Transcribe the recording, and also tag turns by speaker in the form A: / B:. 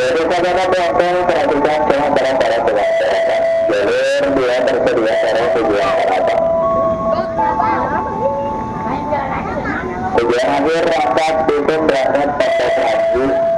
A: Jadi saudara penonton perhatikan jangan cara-cara berlaksana. Jalur dia tersedia cara tujuan apa? Tujuan akhir rapat itu berangkat pada pagi